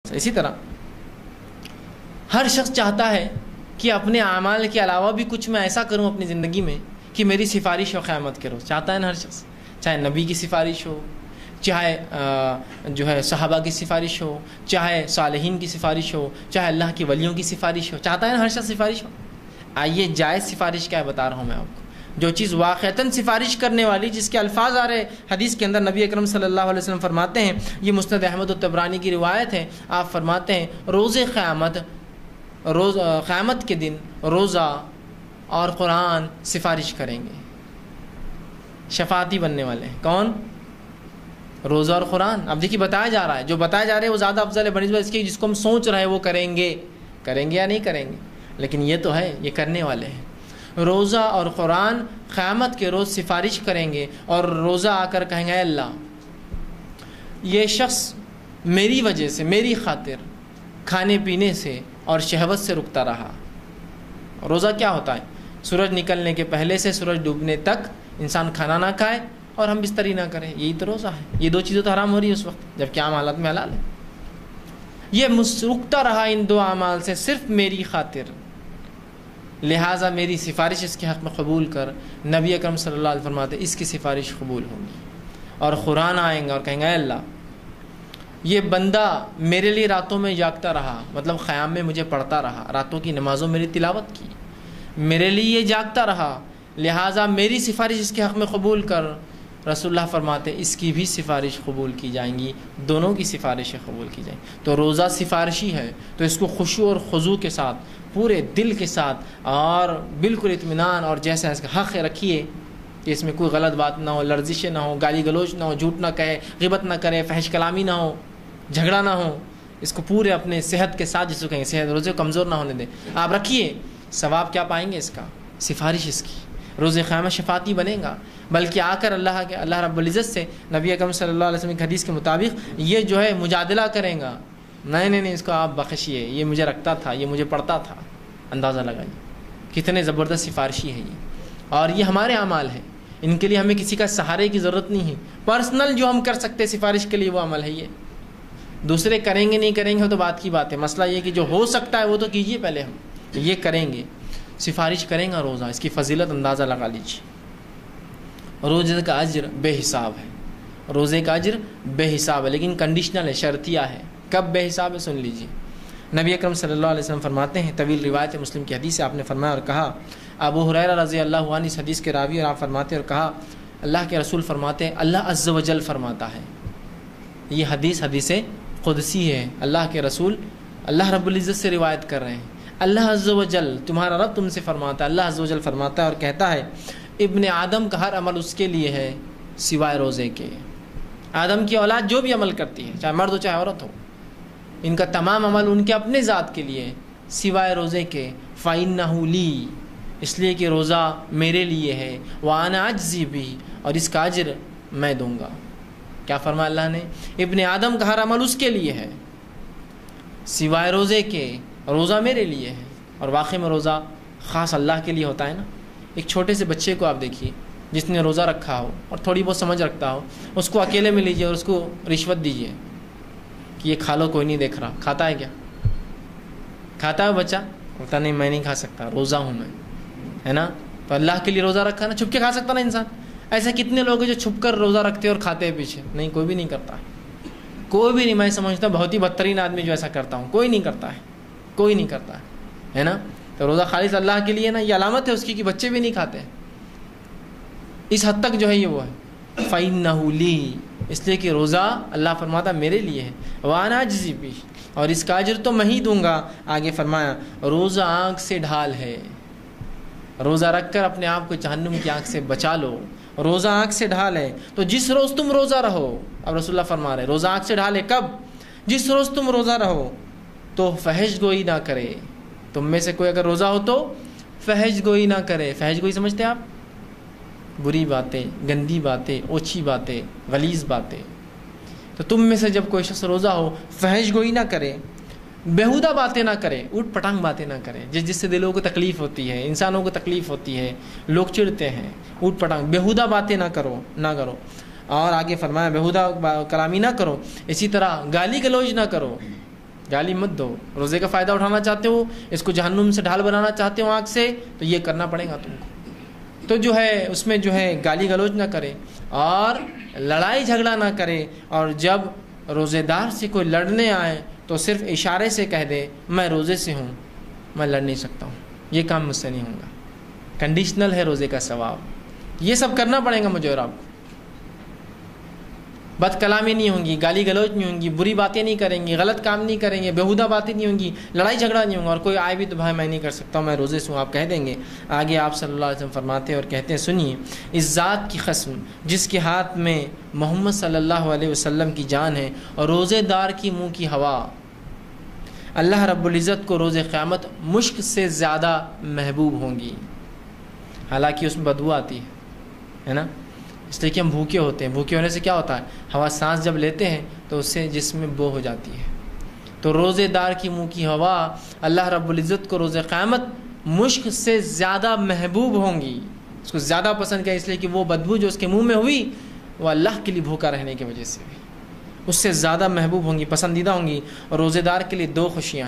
اسی طرح ہر شخص چاہتا ہے کہ اپنے اعمال کے علاوہ بھی کچھ میں ایسا کروں اپنی زندگی میں کہ میری سفارش ہو قیامت کے روز. چاہتا ہے نا ہر شخص, چاہے نبی کی سفارش ہو, چاہے جو ہے صحابہ کی سفارش ہو, چاہے صالحین کی سفارش ہو, چاہے اللہ کے ولیوں کی سفارش ہو. چاہتا ہے نا ہر شخص سفارش ہو. آئیے جائز سفارش کیا ہے بتا رہا ہوں میں آپ کو. جو چیز واقعتاً سفارش کرنے والی, جس کے الفاظ آ رہے حدیث کے اندر, نبی اکرم صلی اللہ علیہ وسلم فرماتے ہیں, یہ مسند احمد الطبرانی کی روایت ہے, آپ فرماتے ہیں روز قیامت کے دن روزہ اور قرآن سفارش کریں گے, شفاعتی بننے والے ہیں. کون؟ روزہ اور قرآن. اب دیکھیے بتایا جا رہا ہے, جو بتایا جا رہا ہے وہ زیادہ افضل ہے بنسبت اس کی جس کو ہم سوچ رہے ہیں وہ کریں گے یا نہیں کریں گے, لیکن یہ تو ہے یہ کرنے والے ہیں. روزہ اور قرآن قیامت کے روز سفارش کریں گے, اور روزہ آ کر کہیں گے اے اللہ یہ شخص میری وجہ سے, میری خاطر کھانے پینے سے اور شہوت سے رکتا رہا. روزہ کیا ہوتا ہے؟ سورج نکلنے کے پہلے سے سورج ڈوبنے تک انسان کھانا نہ کھائے اور ہم بستری نہ کریں, یہی تو روزہ ہے. یہ دو چیزیں تو حرام ہو رہی ہے اس وقت, جبکہ عام حالات میں حلال ہے. یہ رکتا رہا ان دو اعمال سے صرف میری خاطر, لہٰذا میری سفارش اس کے حق میں قبول کر. نبی اکرم صلی اللہ علیہ وسلم فرماتے اس کی سفارش قبول ہوگی. اور قرآن آئیں گا اور کہیں گے اے اللہ یہ بندہ میرے لیے راتوں میں جاگتا رہا, مطلب قیام میں مجھے پڑھتا رہا, راتوں کی نمازوں میری تلاوت کی, میرے لیے یہ جاگتا رہا, لہٰذا میری سفارش اس کے حق میں قبول کر. رسول اللہ فرماتے اس کی بھی سفارش قبول کی جائیں گی, دونوں کی سفارشیں قبول کی جائیں گی. تو روزہ سفارشی ہے, تو اس کو خشوع اور خضوع کے ساتھ, پورے دل کے ساتھ اور بالکل اطمینان اور جیسا اس کا حق رکھیے کہ اس میں کوئی غلط بات نہ ہو, لرزشیں نہ ہو, گالی گلوچ نہ ہو, جھوٹ نہ کہے, غیبت نہ کرے, فحش کلامی نہ ہو, جھگڑا نہ ہو. اس کو پورے اپنے صحت کے ساتھ, جس کو کہیں صحت روزے کو کمزور نہ ہونے دیں, آپ رکھیے. ثواب کیا پائیں گے اس کا؟ سفارش اس کی. روز قیامت شفاعتی بنے گا, بلکہ آ کر اللہ رب العزت سے نبی اکرم صلی اللہ علیہ وسلم کی حدیث کے مطابق یہ جو ہے مجادلہ کریں گا, نہیں اس کو آپ بخشیے, یہ مجھے رکھتا تھا, یہ مجھے پڑھتا تھا. اندازہ لگائیے کتنے زبردست سفارشی ہے یہ. اور یہ ہمارے اعمال ہیں, ان کے لیے ہمیں کسی کا سہارے کی ضرورت نہیں ہے. پرسنل جو ہم کر سکتے سفارش کے لیے وہ عمل ہے یہ. دوسرے کریں گے نہیں کریں گے تو بات کی بات ہے. مسئلہ یہ کہ جو ہو سکتا ہے وہ تو کیجیے پہلے, ہم یہ کریں گے, سفارش کریں گا روزہ. اس کی فضیلت اندازہ لگا لیجیے. روزے کا اجر بے حساب ہے, روزے کا اجر بے حساب ہے, لیکن کنڈیشنل ہے, شرطیہ ہے. کب بے حساب ہے سن لیجیے. نبی اکرم صلی اللہ علیہ وسلم فرماتے ہیں, طویل روایت مسلم کی حدیث سے آپ نے فرمایا اور کہا, ابو ہریرہ رضی اللہ عنہ اس حدیث کے راوی, اور آپ فرماتے اور کہا اللہ کے رسول فرماتے ہیں, اللہ عز و جل فرماتا ہے. یہ حدیث قدسی ہے, اللہ کے رسول اللہ رب العزت سے روایت کر رہے ہیں. اللہ عز و جل تمہارا رب تم سے فرماتا ہے, اللہ عز و جل فرماتا ہے اور کہتا ہے ابن آدم کا ہر عمل اس کے لیے ہے سوائے روزے کے. آدم کی اولاد جو بھی عمل کرتی ہے, چاہے مرد ہو چاہے عورت ہو, ان کا تمام عمل ان کے اپنے ذات کے لیے سوائے روزے کے. فَإِنَّهُ لِي, اس لیے کہ روزہ میرے لیے ہے, وَأَنَا أَجْزِي بِهِ, اور اس کا اجر میں دوں گا. کیا فرمایا اللہ نے؟ ابن آدم کا ہر عمل اس کے لیے ہے سوائے روزے کے, روزہ میرے لیے ہے. اور واقعی میں روزہ خاص اللہ کے لیے ہوتا ہے نا. ایک چھوٹے سے بچے کو آپ دیکھیے جس نے روزہ رکھا ہو اور تھوڑی بہت سمجھ رکھتا ہو, اس کو اکیلے میں لیجیے اور اس کو رشوت دیجیے کہ یہ کھا لو, کوئی نہیں دیکھ رہا. کھاتا ہے کیا؟ کھاتا ہے بچہ؟ بولتا نہیں میں نہیں کھا سکتا, روزہ ہوں میں, ہے نا. تو اللہ کے لیے روزہ رکھا نا, چھپ کے کھا سکتا نا انسان. ایسے کتنے لوگ ہیں جو چھپ کر روزہ رکھتے اور کھاتے ہیں پیچھے؟ نہیں, کوئی بھی نہیں کرتا, کوئی بھی نہیں. میں سمجھتا ہوں بہت ہی بدترین آدمی جو ایسا کرتا ہوں, کوئی نہیں کرتا ہے, کوئی نہیں کرتا ہے نا. تو روزہ خالص اللہ کے لیے نا, یہ علامت ہے اس کی کہ بچے بھی نہیں کھاتے. اس حد تک جو ہے یہ وہ ہے. فَإِنَّهُ لِي, اس لیے کہ روزہ اللہ فرماتا میرے لیے ہے, وَأَنَا أَجْزِي بِهِ, اور اس کا اجر تو میں ہی دوں گا. آگے فرمایا روزہ آنکھ سے ڈھال ہے, روزہ رکھ کر اپنے آپ کو جہنم کی آنکھ سے بچا لو. روزہ آنکھ سے ڈھال ہے, تو جس روز تم روزہ رہو, اب رسول اللہ فرما رہے روزہ آنکھ سے ڈھال ہے کب؟ جس روز تم روزہ رہو تو فحش گوئی نہ کرے. تم میں سے کوئی اگر روزہ ہو تو فحش گوئی نہ کرے. فحش گوئی سمجھتے ہیں آپ؟ بری باتیں, گندی باتیں, اوچھی باتیں, غلیظ باتیں. تو تم میں سے جب کوئی شخص روزہ ہو فحش گوئی نہ کرے, بیہودہ باتیں نہ کرے, اوٹ پٹانگ باتیں نہ کرے, جس سے دلوں کو تکلیف ہوتی ہے, انسانوں کو تکلیف ہوتی ہے, لوگ چڑھتے ہیں. اوٹ پٹانگ بیہودہ باتیں نہ کرو. اور آگے فرمایا بیہودہ کلامی نہ کرو. اسی طرح گالی گلوچ نہ کرو, گالی مت دو. روزے کا فائدہ اٹھانا چاہتے ہو, اس کو جہنم سے ڈھال بنانا چاہتے ہو آنکھ سے, تو یہ کرنا پڑے گا تم کو. تو جو ہے اس میں جو ہے گالی گلوچ نہ کرے اور لڑائی جھگڑا نہ کرے, اور جب روزے دار سے کوئی لڑنے آئے تو صرف اشارے سے کہہ دے میں روزے سے ہوں, میں لڑ نہیں سکتا ہوں, یہ کام مجھ سے نہیں ہوگا. کنڈیشنل ہے روزے کا ثواب. یہ سب کرنا پڑے گا مجھے اور آپ کو. بد کلامی نہیں ہوں گی, گالی گلوچ نہیں ہوں گی, بری باتیں نہیں کریں گے, غلط کام نہیں کریں گے, بیہودہ باتیں نہیں ہوں گی, لڑائی جھگڑا نہیں ہوگا. اور کوئی آئے بھی تو بھائی میں نہیں کر سکتا ہوں, میں روزے سے ہوں, آپ کہہ دیں گے. آگے آپ صلی اللہ علیہ وسلم فرماتے ہیں اور کہتے ہیں سنیے, اس ذات کی قسم جس کے ہاتھ میں محمد صلی اللہ علیہ وسلم کی جان ہے اور روزے دار کی منہ کی ہوا, اللہ رب العزت کو روز قیامت مشک سے زیادہ محبوب ہوں گی. حالانکہ اس میں بدبو آتی ہے نا, اس لیے کہ ہم بھوکے ہوتے ہیں. بھوکے ہونے سے کیا ہوتا ہے, ہوا سانس جب لیتے ہیں تو اس سے جسم میں بو ہو جاتی ہے. تو روزے دار کی منہ کی ہوا اللہ رب العزت کو روز قیامت مشک سے زیادہ محبوب ہوں گی, اس کو زیادہ پسند کیا, اس لیے کہ وہ بدبو جو اس کے منہ میں ہوئی وہ اللہ کے لیے بھوکا رہنے کی وجہ سے بھی اس سے زیادہ محبوب ہوں گی, پسندیدہ ہوں گی. اور روزے دار کے لیے دو خوشیاں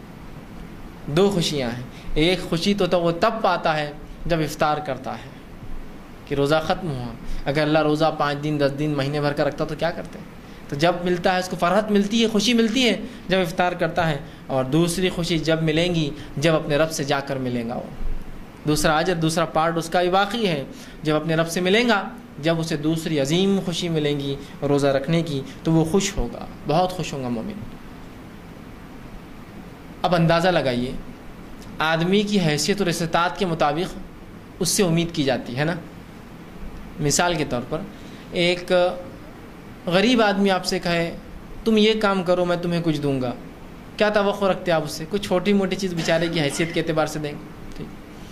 ہیں. ایک خوشی تو وہ تب پاتا ہے جب افطار کرتا ہے کہ روزہ ختم ہوا. اگر اللہ روزہ 5 دن 10 دن مہینے بھر کا رکھتا تو کیا کرتے, تو جب ملتا ہے اس کو فرحت ملتی ہے, خوشی ملتی ہے جب افطار کرتا ہے. اور دوسری خوشی جب ملیں گی جب اپنے رب سے جا کر ملیں گا. وہ دوسرا اجر, دوسرا پارٹ اس کا بھی باقی ہے. جب اپنے رب سے ملیں گا, جب اسے دوسری عظیم خوشی ملیں گی روزہ رکھنے کی, تو وہ خوش ہوگا, بہت خوش ہوگا مومن. اب اندازہ لگائیے, آدمی کی حیثیت اور استطاعت کے مطابق اس سے امید کی جاتی ہے نا. مثال کے طور پر ایک غریب آدمی آپ سے کہے تم یہ کام کرو میں تمہیں کچھ دوں گا, کیا توقع رکھتے آپ اس سے؟ کچھ چھوٹی موٹی چیز بیچارے کی حیثیت کے اعتبار سے دیں گے. ٹھیک,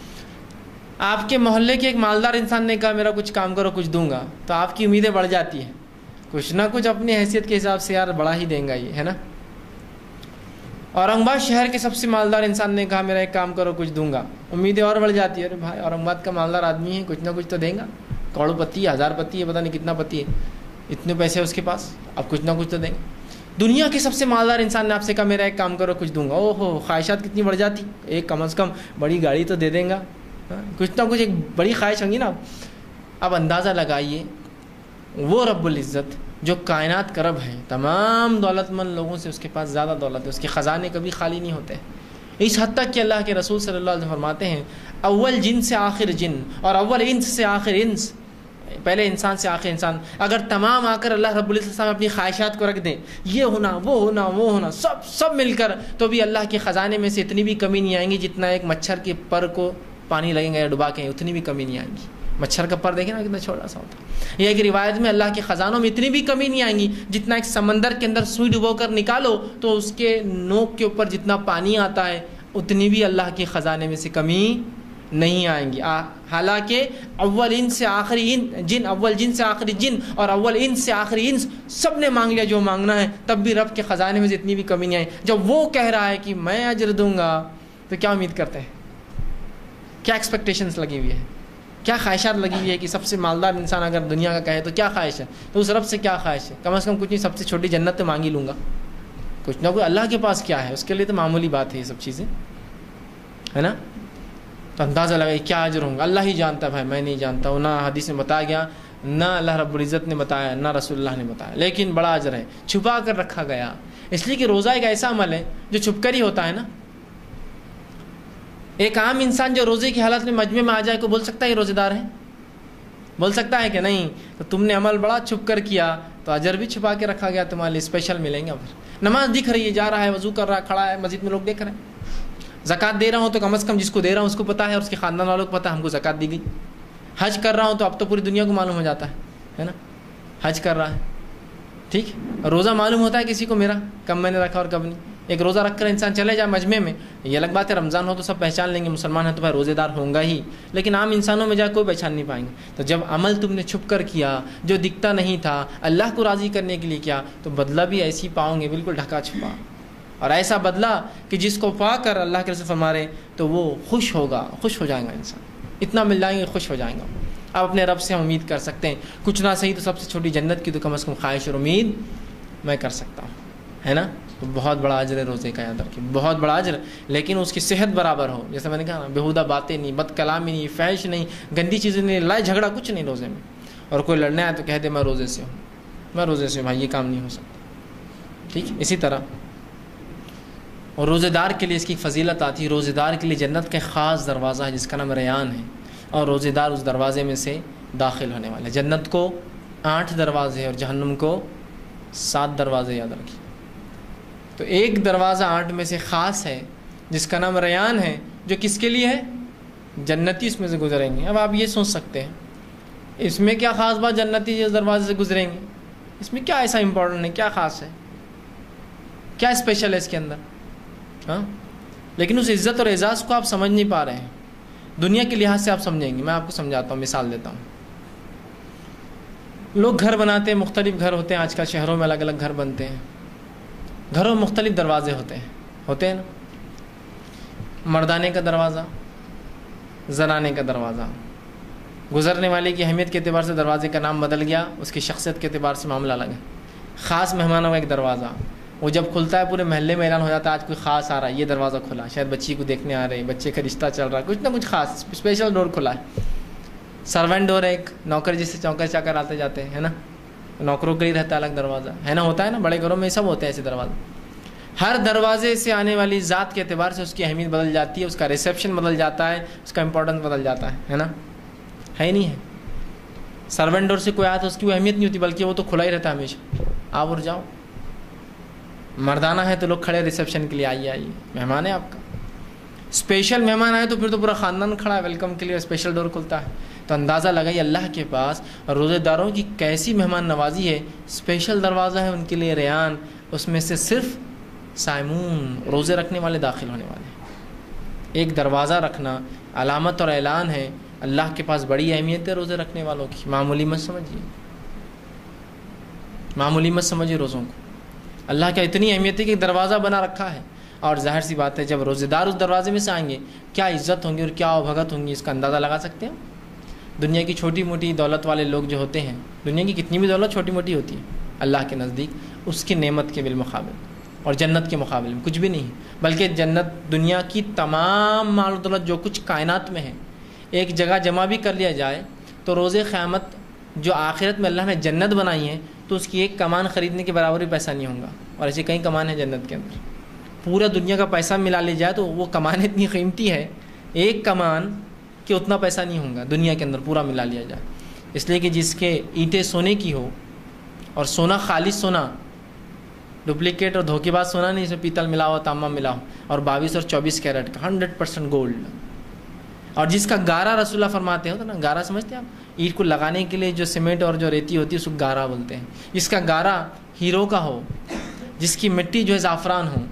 آپ کے محلے کے ایک مالدار انسان نے کہا میرا کچھ کام کرو کچھ دوں گا, تو آپ کی امیدیں بڑھ جاتی ہیں, کچھ نہ کچھ اپنی حیثیت کے حساب سے یار بڑا ہی دیں گا یہ, ہے نا. اورنگ آباد شہر کے سب سے مالدار انسان نے کہا میرا ایک کام کرو کچھ دوں گا, امیدیں اور بڑھ جاتی ہے, ارے بھائی اورنگ آباد کا مالدار آدمی ہے, کچھ نہ کچھ تو دیں گا, کروڑ پتی ہے, 1000 پتی ہے, پتہ نہیں کتنا پتی ہے, اتنے پیسے اس کے پاس, اب کچھ نہ کچھ تو دیں گے. دنیا کے سب سے مالدار انسان نے آپ سے کہا میرا ایک کام کرو کچھ دوں گا, او ہو خواہشات کتنی بڑھ جاتی, ایک کم از کم بڑی گاڑی تو دے دیں گا, کچھ نہ کچھ ایک بڑی خواہش ہوگی نا. اب اندازہ لگائیے, وہ رب العزت جو کائنات کا رب ہے, تمام دولت مند لوگوں سے اس کے پاس زیادہ دولت ہے, اس کے خزانے کبھی خالی نہیں ہوتے. اس حد تک کہ اللہ کے رسول صلی اللہ علیہ وسلم فرماتے ہیں اول جن سے آخر جن اور اول انس سے آخر انس, پہلے انسان سے آخر انسان, اگر تمام آ کر اللہ رب العزت اپنی خواہشات کو رکھ دیں, یہ ہونا وہ ہونا وہ ہونا سب مل کر, تو بھی اللہ کے خزانے میں سے اتنی بھی کمی نہیں آئیں گی جتنا ایک مچھر کے پر کو پانی لگیں گے یا ڈبا کے, اتنی بھی کمی نہیں آئیں گی. مچھر کا پر دیکھیں نا کتنا چھوٹا سا ہوتا ہے. یہ ایک روایت میں اللہ کے خزانوں میں اتنی بھی کمی نہیں آئیں گی جتنا ایک سمندر کے اندر سوئی ڈبو کر نکالو تو اس کے نوک کے اوپر جتنا پانی آتا ہے اتنی بھی اللہ کے خزانے میں سے کمی نہیں آئیں گی. حالانکہ اول ان سے آخری جن, اول جن سے آخری جن اور اول ان سے آخری انس سب نے مانگ لیا جو مانگنا ہے, تب بھی رب کے خزانے میں سے اتنی بھی کمی نہیں آئی. جب وہ کہہ رہا ہے کہ میں اجر دوں گا, تو کیا امید کرتے ہیں, کیا ایکسپیکٹیشنز لگی ہوئی ہے, کیا خواہشات لگی ہوئی ہے کہ سب سے مالدار انسان اگر دنیا کا کہے تو کیا خواہش ہے, تو اس رب سے کیا خواہش ہے, کم از کم کچھ نہیں, سب سے چھوٹی جنت تو مانگ ہی لوں گا, کچھ نہ کچھ. اللہ کے پاس کیا ہے, اس کے لیے تو معمولی بات ہے یہ سب چیزیں, ہے نا. تو اندازہ لگائے کیا اجر ہوں گا, اللہ ہی جانتا ہے بھائی, میں نہیں جانتا ہوں, نہ حدیث میں بتایا گیا, نہ اللہ رب العزت نے بتایا, نہ رسول اللہ نے بتایا, لیکن بڑا اجر ہے, چھپا کر رکھا گیا. اس لیے کہ روزہ ایک ایسا عمل ہے جو چھپ کر ہی ہوتا ہے نا. ایک عام انسان جو روزے کی حالت میں مجمع میں آ جائے کو بول سکتا ہے یہ روزے دار ہے, بول سکتا ہے کہ نہیں؟ تو تم نے عمل بڑا چھپ کر کیا تو اجر بھی چھپا کے رکھا گیا, تمہارے لیے اسپیشل ملیں گے. پھر نماز دکھ رہی ہے, جا رہا ہے, وضو کر رہا ہے, کھڑا ہے, مسجد میں لوگ دیکھ رہے ہیں. زکوٰۃ دے رہا ہوں تو کم از کم جس کو دے رہا ہوں اس کو پتا ہے, اور اس کے خاندان والوں کو پتا ہے ہم کو زکوٰۃ دی گئی. حج کر رہا ہوں تو اب تو پوری دنیا کو معلوم ہو جاتا ہے نا, حج کر رہا ہے. ٹھیک, روزہ معلوم ہوتا ہے کسی کو میرا کب میں نے رکھا اور کب نہیں. ایک روزہ رکھ کر انسان چلے جائے مجمع میں, یہ الگ بات ہے, رمضان ہو تو سب پہچان لیں گے مسلمان ہے تو بھائی روزے دار ہوں گا ہی, لیکن عام انسانوں میں جا کوئی پہچان نہیں پائیں گے. تو جب عمل تم نے چھپ کر کیا جو دکھتا نہیں تھا, اللہ کو راضی کرنے کے لیے کیا, تو بدلہ بھی ایسی پاؤں گے, بالکل ڈھکا چھپا, اور ایسا بدلہ کہ جس کو پا کر اللہ کے رسول فرما رہے تو وہ خوش ہوگا, خوش ہو جائے گا انسان, اتنا مل جائیں گے خوش ہو جائیں گا. اب اپنے رب سے ہم امید کر سکتے ہیں, کچھ نہ صحیح تو سب سے چھوٹی جنت کی تو کم از کم خواہش اور امید میں کر سکتا ہوں, ہے نا. تو بہت بڑا اجر ہے روزے کا، یاد رکھیے بہت بڑا اجر، لیکن اس کی صحت برابر ہو. جیسے میں نے کہا نا، بیہودہ باتیں نہیں، بد کلامی نہیں، فحش نہیں، گندی چیزیں نہیں، لڑائی جھگڑا کچھ نہیں روزے میں. اور کوئی لڑنے آئے تو کہہ دے میں روزے سے ہوں، میں روزے سے ہوں، بھائی یہ کام نہیں ہو سکتا. ٹھیک ہے. اسی طرح اور روزے دار کے لیے اس کی فضیلت آتی ہے. روزے دار کے لیے جنت کا خاص دروازہ ہے جس کا نام ریان ہے، اور روزے دار اس دروازے میں سے داخل ہونے والے. جنت کو 8 دروازے اور جہنم کو 7 دروازے، یاد رکھیے. تو ایک دروازہ 8 میں سے خاص ہے جس کا نام ریان ہے، جو کس کے لیے ہے؟ جنتی اس میں سے گزریں گے. اب آپ یہ سوچ سکتے ہیں اس میں کیا خاص بات، جنتی اس دروازے سے گزریں گے، اس میں کیا ایسا امپورٹنٹ ہے، کیا خاص ہے، کیا اسپیشل ہے اس کے اندر؟ ہاں، لیکن اس عزت اور اعزاز کو آپ سمجھ نہیں پا رہے ہیں. دنیا کے لحاظ سے آپ سمجھیں گے. میں آپ کو سمجھاتا ہوں، مثال دیتا ہوں. لوگ گھر بناتے ہیں، مختلف گھر ہوتے ہیں. آج کل شہروں میں الگ الگ گھر بنتے ہیں. گھروں میں مختلف دروازے ہوتے ہیں نا. مردانے کا دروازہ، زنانے کا دروازہ. گزرنے والے کی اہمیت کے اعتبار سے دروازے کا نام بدل گیا، اس کی شخصیت کے اعتبار سے معاملہ الگ ہے. خاص مہمانوں کا ایک دروازہ، وہ جب کھلتا ہے پورے محلے میں اعلان ہو جاتا ہے آج کوئی خاص آ رہا ہے، یہ دروازہ کھلا، شاید بچی کو دیکھنے آ رہے ہیں، بچے کا رشتہ چل رہا ہے، کچھ نہ کچھ خاص اسپیشل ڈور کھلا ہے. سرونٹ ڈور ہے ایک، نوکر جس سے چوکر چاکر آتے جاتے ہیں نا، نوکروں کے لیے رہتا ہے الگ دروازہ ہے نا. ہوتا ہے نا، بڑے گھروں میں سب ہوتے ہیں ایسے دروازے. ہر دروازے سے آنے والی ذات کے اعتبار سے اس کی اہمیت بدل جاتی ہے، اس کا ریسیپشن بدل جاتا ہے، اس کا امپورٹنس بدل جاتا ہے نا. ہے نہیں ہے؟ سرونٹ ڈور سے کوئی آیا تو اس کی وہ اہمیت نہیں ہوتی، بلکہ وہ تو کھلا ہی رہتا ہے ہمیشہ، آپ اور جاؤ. مردانہ ہے تو لوگ کھڑے ریسیپشن کے لیے، آئیے آئیے، مہمان ہے آپ کا. اسپیشل مہمان آئے تو پھر تو پورا خاندان کھڑا ہے ویلکم کے لیے، اسپیشل ڈور کھلتا ہے. تو اندازہ لگائیے اللہ کے پاس روزے داروں کی کیسی مہمان نوازی ہے. اسپیشل دروازہ ہے ان کے لیے ریان، اس میں سے صرف صائمون، روزے رکھنے والے داخل ہونے والے ہیں. ایک دروازہ رکھنا علامت اور اعلان ہے. اللہ کے پاس بڑی اہمیت ہے روزے رکھنے والوں کی. معمولی مت سمجھیے، معمولی مت سمجھیے روزوں کو. اللہ کا اتنی اہمیت ہے کہ دروازہ بنا رکھا ہے. اور ظاہر سی بات ہے جب روزے دار اس دروازے میں سے آئیں گے کیا عزت ہوں گی اور کیا بھگت ہوں گی، اس کا اندازہ لگا سکتے ہیں. دنیا کی چھوٹی موٹی دولت والے لوگ جو ہوتے ہیں، دنیا کی کتنی بھی دولت چھوٹی موٹی ہوتی ہے، اللہ کے نزدیک اس کی نعمت کے بالمقابل اور جنت کے مقابلے میں کچھ بھی نہیں ہے. بلکہ جنت دنیا کی تمام مال و دولت جو کچھ کائنات میں ہے ایک جگہ جمع بھی کر لیا جائے تو روز قیامت جو آخرت میں اللہ نے جنت بنائی ہے تو اس کی ایک کمان خریدنے کے برابر بھی پیسہ نہیں ہوگا. اور ایسے کئی کمان ہیں جنت کے اندر، پورا دنیا کا پیسہ ملا لیا جائے تو وہ کمان اتنی قیمتی ہے، ایک کمان کہ اتنا پیسہ نہیں ہوگا دنیا کے اندر پورا ملا لیا جائے. اس لیے کہ جس کے اینٹیں سونے کی ہو، اور سونا خالص سونا، ڈپلیکیٹ اور دھوکے باز سونا نہیں، اس میں پیتل ملا ہو، تانبا ملا ہو، اور 22 اور 24 کیرٹ کا 100% گولڈ. اور جس کا گارا رسول اللہ فرماتے ہو تو نا، گارا سمجھتے ہیں آپ، اینٹ کو لگانے کے لیے جو سیمنٹ اور جو ریتی ہوتی ہے اس کو گارا بولتے ہیں. جس کا گارا ہیرو کا ہو، جس کی مٹی جو ہے زعفران ہو،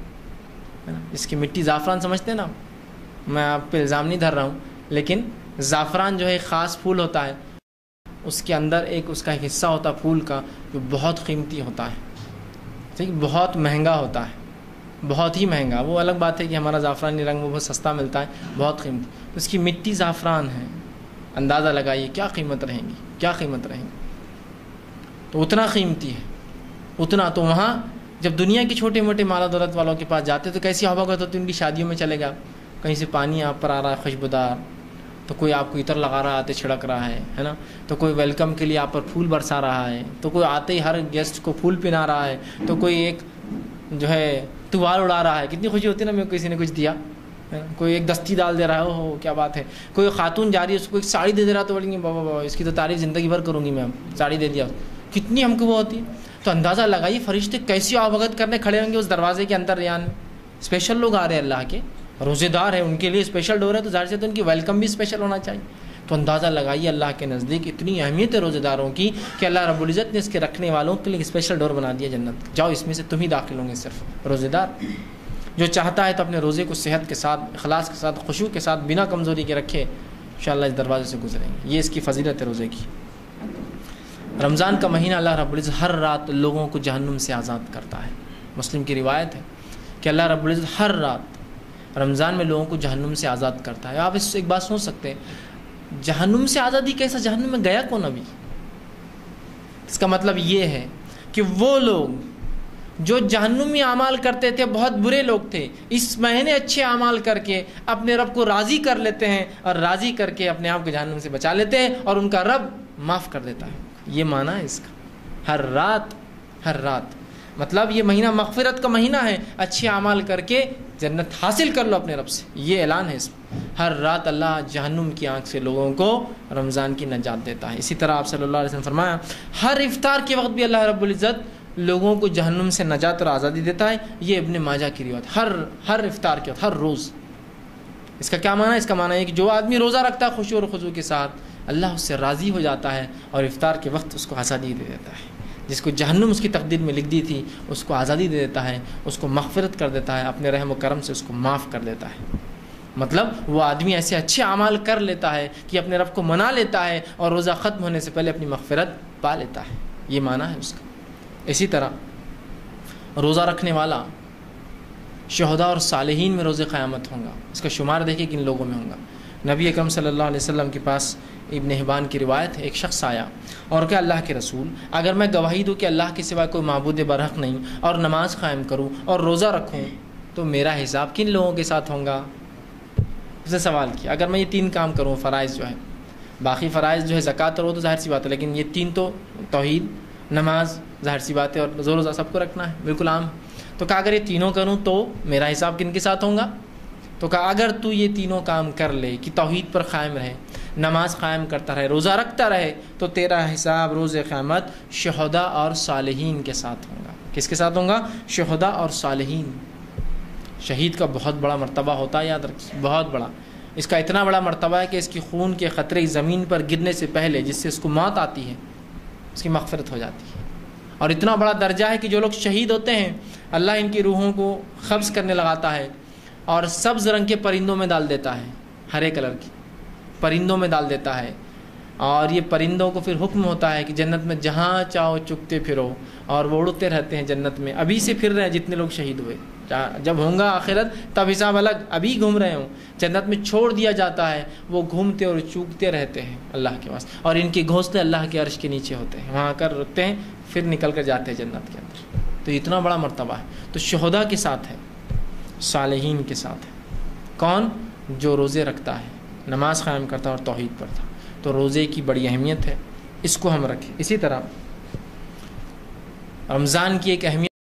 جس کی مٹی زعفران سمجھتے ہیں نا، میں آپ پہ الزام نہیں دھر رہا ہوں، لیکن زعفران جو ہے ایک خاص پھول ہوتا ہے، اس کے اندر اس کا ایک حصہ ہوتا ہے پھول کا جو بہت قیمتی ہوتا ہے، ٹھیک، بہت مہنگا ہوتا ہے، بہت ہی مہنگا. وہ الگ بات ہے کہ ہمارا زعفرانی رنگ وہ بہت سستا ملتا ہے، بہت قیمتی. اس کی مٹی زعفران ہے، اندازہ لگائیے کیا قیمت رہیں گی، کیا قیمت رہیں گی. تو اتنا قیمتی ہے، اتنا. تو وہاں جب دنیا کے چھوٹے موٹے مال و دولت والوں کے پاس جاتے تو کیسی حوقت ہوتی، ان کی شادیوں میں چلے گا، کہیں سے پانی آپ پر آ رہا ہے خوشبودار، تو کوئی آپ کو عطر لگا رہا آتے چھڑک رہا ہے نا، تو کوئی ویلکم کے لیے آپ پر پھول برسا رہا ہے، تو کوئی آتے ہی ہر گیسٹ کو پھول پہنا رہا ہے، تو کوئی ایک جو ہے توال اڑا رہا ہے. کتنی خوشی ہوتی ہے نا، میں کسی نے کچھ دیا، کوئی ایک دستی ڈال دے رہا ہے، ہو کیا بات ہے. کوئی خاتون جا رہی ہے اس کو ایک ساڑی دے رہا تو بولیں گے بابا بابا اس کی تو تعریف زندگی بھر کروں گی میں، ساڑی دے دیا، کتنی ہم کو وہ ہوتی ہے. تو اندازہ لگائیے فرشتے کیسی آبھگت کرنے کھڑے ہوں گے اس دروازے کے اندر ریان میں. اسپیشل لوگ آ رہے ہیں اللہ کے، روزے دار ہیں، ان کے لیے اسپیشل ڈور ہے، تو ظاہر سے تو ان کی ویلکم بھی اسپیشل ہونا چاہیے. تو اندازہ لگائیے اللہ کے نزدیک اتنی اہمیت ہے روزے داروں کی کہ اللہ رب العزت نے اس کے رکھنے والوں کے لیے اسپیشل ڈور بنا دیا جنت. جاؤ اس میں سے تم ہی داخل ہوں گے، صرف روزے دار. جو چاہتا ہے تو اپنے روزے کو صحت کے ساتھ، اخلاص کے ساتھ، خشوع کے ساتھ، بنا کمزوری کے رکھے، انشاءاللہ اس دروازے سے گزریں گے. یہ اس کی فضیلت ہے روزے کی. رمضان کا مہینہ اللہ رب العزت ہر رات لوگوں کو جہنم سے آزاد کرتا ہے. مسلم کی روایت ہے کہ اللہ رب العزت ہر رات رمضان میں لوگوں کو جہنم سے آزاد کرتا ہے. آپ اس سے ایک بات سوچ سکتے ہیں، جہنم سے آزادی کیسا؟ جہنم میں گیا کون ابھی؟ اس کا مطلب یہ ہے کہ وہ لوگ جو جہنمی اعمال کرتے تھے بہت برے لوگ تھے، اس مہینے اچھے اعمال کر کے اپنے رب کو راضی کر لیتے ہیں، اور راضی کر کے اپنے آپ کو جہنم سے بچا لیتے ہیں، اور ان کا رب معاف کر دیتا ہے۔ یہ معنی ہے اس کا، ہر رات مطلب یہ مہینہ مغفرت کا مہینہ ہے، اچھے اعمال کر کے جنت حاصل کر لو اپنے رب سے، یہ اعلان ہے اس میں۔ ہر رات اللہ جہنم کی آنکھ سے لوگوں کو رمضان کی نجات دیتا ہے۔ اسی طرح آپ صلی اللہ علیہ وسلم فرمایا ہر افطار کے وقت بھی اللہ رب العزت لوگوں کو جہنم سے نجات اور آزادی دیتا ہے۔ یہ ابن ماجہ کی روایت، ہر افطار کے وقت، ہر روز۔ اس کا کیا معنی ہے؟ اس کا معنی ہے کہ جو آدمی روزہ رکھتا ہے خشوع اور خضوع کے ساتھ، اللہ اس سے راضی ہو جاتا ہے اور افطار کے وقت اس کو آزادی دے دیتا ہے۔ جس کو جہنم اس کی تقدیر میں لکھ دی تھی اس کو آزادی دے دیتا ہے، اس کو مغفرت کر دیتا ہے، اپنے رحم و کرم سے اس کو معاف کر دیتا ہے۔ مطلب وہ آدمی ایسے اچھے اعمال کر لیتا ہے کہ اپنے رب کو منا لیتا ہے اور روزہ ختم ہونے سے پہلے اپنی مغفرت پا لیتا ہے۔ یہ معنی ہے اس کا۔ اسی طرح روزہ رکھنے والا شہداء اور صالحین میں روز قیامت ہوں گا، اس کا شمار دیکھیں کن لوگوں میں ہوں گا۔ نبی اکرم صلی اللہ علیہ وسلم کے پاس ابن حبان کی روایت ہے، ایک شخص آیا اور کہ اللہ کے رسول، اگر میں گواہی دوں کہ اللہ کے سوا کوئی معبود برحق نہیں اور نماز قائم کروں اور روزہ رکھوں تو میرا حساب کن لوگوں کے ساتھ ہوگا؟ اس نے سوال کیا اگر میں یہ 3 کام کروں، فرائض جو ہے، باقی فرائض جو ہے زکوٰۃ اور وہ تو ظاہر سی بات ہے، لیکن یہ 3 تو توحید، نماز، ظاہر سی بات ہے، اور روزہ سب کو رکھنا ہے، بالکل عام۔ تو کہا اگر یہ تینوں کروں تو میرا حساب کن کے ساتھ ہوگا؟ تو کہا اگر تو یہ تینوں کام کر لے کہ توحید پر قائم رہے، نماز قائم کرتا رہے، روزہ رکھتا رہے، تو تیرا حساب روز قیامت شہداء اور صالحین کے ساتھ ہوگا۔ کس کے ساتھ ہوگا؟ شہداء اور صالحین۔ شہید کا بہت بڑا مرتبہ ہوتا ہے، یاد رکھیے، بہت بڑا۔ اس کا اتنا بڑا مرتبہ ہے کہ اس کی خون کے قطرے زمین پر گرنے سے پہلے، جس سے اس کو موت آتی ہے، اس کی مغفرت ہو جاتی ہے۔ اور اتنا بڑا درجہ ہے کہ جو لوگ شہید ہوتے ہیں اللہ ان کی روحوں کو قبض کرنے لگاتا ہے اور سبز رنگ کے پرندوں میں ڈال دیتا ہے، ہرے کلر کی پرندوں میں ڈال دیتا ہے، اور یہ پرندوں کو پھر حکم ہوتا ہے کہ جنت میں جہاں چاہو چگتے پھرو، اور وہ اڑتے رہتے ہیں جنت میں، ابھی سے پھر رہے ہیں جتنے لوگ شہید ہوئے، جب ہوں گا آخرت تب حساب الگ، ابھی گھوم رہے ہوں، جنت میں چھوڑ دیا جاتا ہے، وہ گھومتے اور چوگتے رہتے ہیں اللہ کے واسطے، اور ان کے گھونسلے اللہ کے عرش کے نیچے ہوتے ہیں، وہاں کر رکتے ہیں، پھر نکل کر جاتے ہیں جنت کے اندر۔ تو اتنا بڑا مرتبہ ہے۔ تو شہداء کے ساتھ ہے، صالحین کے ساتھ ہے۔ کون؟ جو روزے رکھتا ہے، نماز قائم کرتا ہے اور توحید پڑھتا۔ تو روزے کی بڑی اہمیت ہے، اس کو ہم رکھیں۔ اسی طرح رمضان کی ایک اہمیت